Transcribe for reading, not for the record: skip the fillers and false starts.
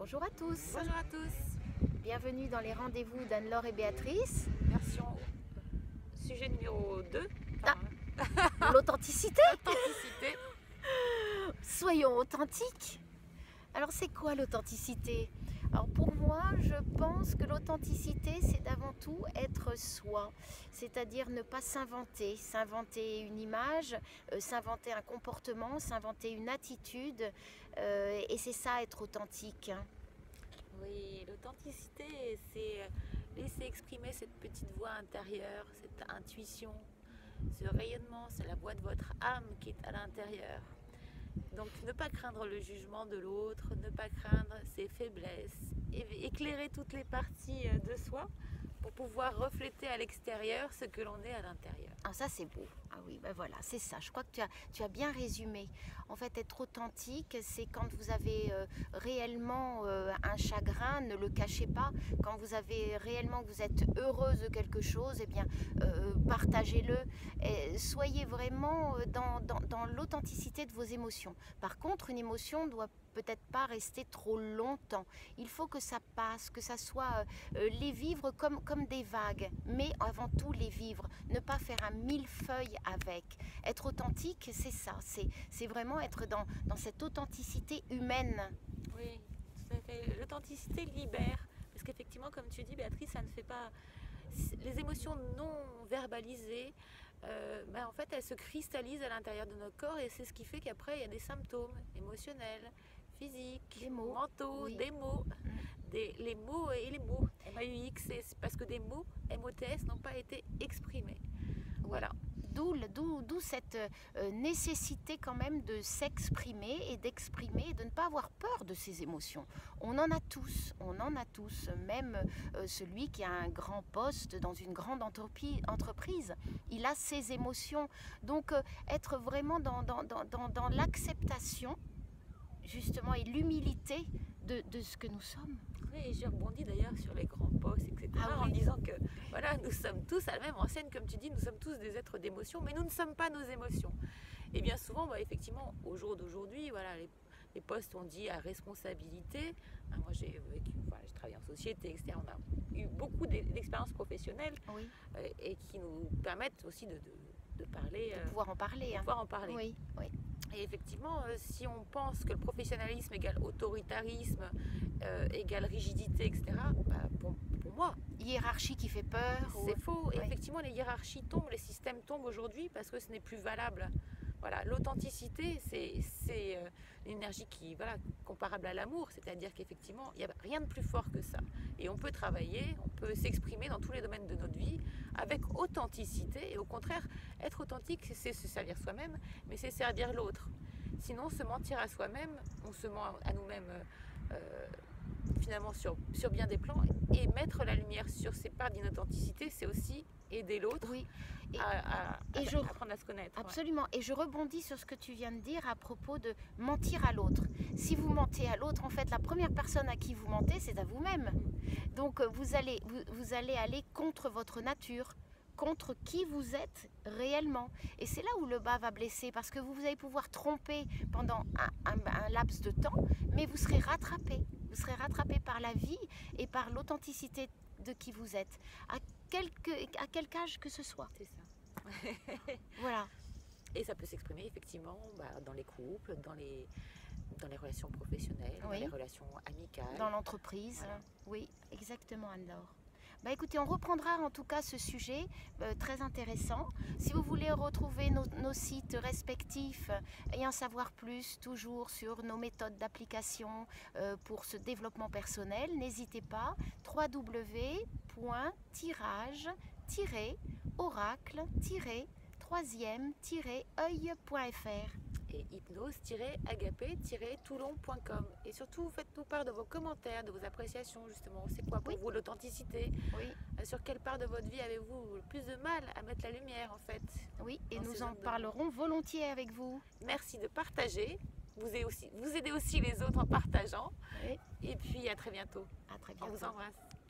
Bonjour à tous. Bonjour à tous. Bienvenue dans les rendez-vous d'Anne-Laure et Béatrice. Version sujet numéro 2. L'authenticité. L'authenticité. Soyons authentiques. Alors c'est quoi l'authenticité? Alors pour moi, je pense que l'authenticité, c'est d'avant tout être soi. C'est-à-dire ne pas s'inventer une image, s'inventer un comportement, s'inventer une attitude. Et c'est ça, être authentique. Oui, l'authenticité, c'est laisser exprimer cette petite voix intérieure, cette intuition, ce rayonnement, c'est la voix de votre âme qui est à l'intérieur. Donc ne pas craindre le jugement de l'autre, ne pas craindre ses faiblesses, éclairer toutes les parties de soi pour pouvoir refléter à l'extérieur ce que l'on est à l'intérieur. Ah ça c'est beau, ah oui, ben voilà, c'est ça, je crois que tu as bien résumé. En fait, être authentique, c'est quand vous avez réellement un chagrin, ne le cachez pas. Quand vous avez réellement, que vous êtes heureuse de quelque chose, eh bien, partagez-le. Et soyez vraiment dans l'authenticité de vos émotions. Par contre, une émotion doit peut-être pas rester trop longtemps. Il faut que ça passe, que ça soit les vivre comme des vagues, mais avant tout les vivre, ne pas faire un millefeuille avec. Être authentique, c'est ça, c'est vraiment être dans cette authenticité humaine. Oui, tout à fait. L'authenticité libère, parce qu'effectivement, comme tu dis, Béatrice, ça ne fait pas... Les émotions non verbalisées, en fait, elles se cristallisent à l'intérieur de notre corps et c'est ce qui fait qu'après, il y a des symptômes émotionnels, physiques, Des mots, mentaux, oui. des mots, les mots et les mots. MAUX, c'est parce que des mots, MOTS, n'ont pas été exprimés. Oui. Voilà. D'où cette nécessité quand même de s'exprimer et d'exprimer et de ne pas avoir peur de ses émotions. On en a tous, même celui qui a un grand poste dans une grande entreprise, il a ses émotions. Donc être vraiment dans l'acceptation justement et l'humilité de ce que nous sommes. Oui, et j'ai rebondi d'ailleurs sur les grands postes, etc. En disant que voilà, nous sommes tous à la même enseigne, comme tu dis, nous sommes tous des êtres d'émotion, mais nous ne sommes pas nos émotions. Et bien souvent, effectivement, au jour d'aujourd'hui, voilà, les postes, on dit à responsabilité. Moi, j'ai travaillé en société, etc. On a eu beaucoup d'expériences professionnelles et qui nous permettent aussi de parler. De pouvoir en parler. Pouvoir en parler. Oui, oui. Et effectivement, si on pense que le professionnalisme égale autoritarisme, égale rigidité, etc., pour moi... Hiérarchie qui fait peur. C'est faux. Et effectivement, les hiérarchies tombent, les systèmes tombent aujourd'hui parce que ce n'est plus valable. Voilà, l'authenticité, c'est une énergie qui, comparable à l'amour, c'est-à-dire qu'effectivement, il n'y a rien de plus fort que ça. Et on peut travailler, on peut s'exprimer dans tous les domaines de notre vie avec authenticité. Et au contraire, être authentique, c'est se servir soi-même, mais c'est servir l'autre. Sinon, se mentir à soi-même, on se ment à nous-mêmes finalement sur bien des plans. Et mettre la lumière sur ces parts d'inauthenticité, c'est aussi aider l'autre à apprendre à se connaître. Absolument. Ouais. Et je rebondis sur ce que tu viens de dire à propos de mentir à l'autre. Si vous mentez à l'autre, en fait, la première personne à qui vous mentez, c'est à vous-même. Donc, vous allez aller contre votre nature, contre qui vous êtes réellement. Et c'est là où le bas va blesser, parce que vous allez pouvoir tromper pendant un laps de temps, mais vous serez rattrapé. Vous serez rattrapé par la vie et par l'authenticité de qui vous êtes, à quelque âge que ce soit. C'est ça. Voilà. Et ça peut s'exprimer effectivement dans les couples, dans les relations professionnelles, dans les relations amicales. Dans l'entreprise, voilà. Oui, exactement Anne-Laure. Écoutez, on reprendra en tout cas ce sujet très intéressant. Si vous voulez retrouver nos sites respectifs et en savoir plus toujours sur nos méthodes d'application pour ce développement personnel, n'hésitez pas, www.tirage-oracle-3e-œil.fr et hypnose-agapé-toulon.com. Et surtout, faites-nous part de vos commentaires, de vos appréciations, justement. C'est quoi pour vous l'authenticité? Sur quelle part de votre vie avez-vous le plus de mal à mettre la lumière, en fait? Oui, et nous en parlerons volontiers avec vous. Merci de partager. Vous aidez aussi les autres en partageant. Et puis, à très bientôt. À très bientôt. On vous embrasse.